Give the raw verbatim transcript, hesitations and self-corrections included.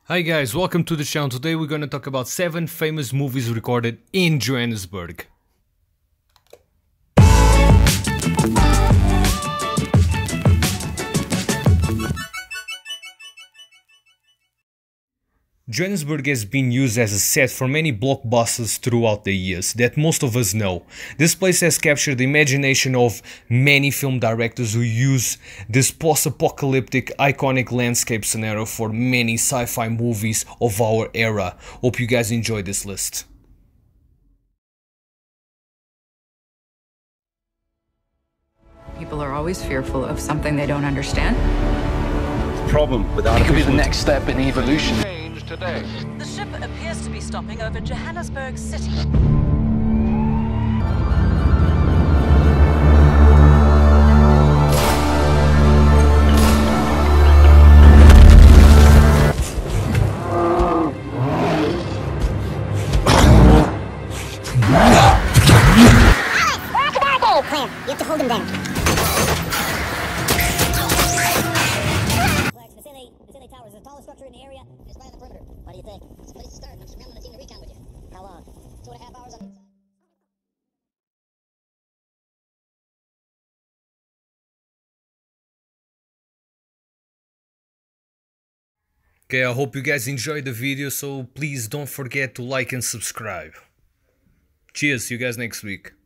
Hi guys, welcome to the channel. Today we're going to talk about seven famous movies recorded in Johannesburg. Johannesburg has been used as a set for many blockbusters throughout the years that most of us know. This place has captured the imagination of many film directors who use this post-apocalyptic iconic landscape scenario for many sci-fi movies of our era. Hope you guys enjoy this list. People are always fearful of something they don't understand. The problem with artificial... It could be the next step in evolution. Today. The ship appears to be stopping over Johannesburg City. Plan. You have to hold him down. Facility Tower is the tallest structure in the area. It's right on the perimeter. What do you think? It's a place to start. I'm scrambling a team to recon with you. How long? Two and a half hours on the inside. Okay, I hope you guys enjoyed the video, so please don't forget to like and subscribe. Cheers, see you guys next week.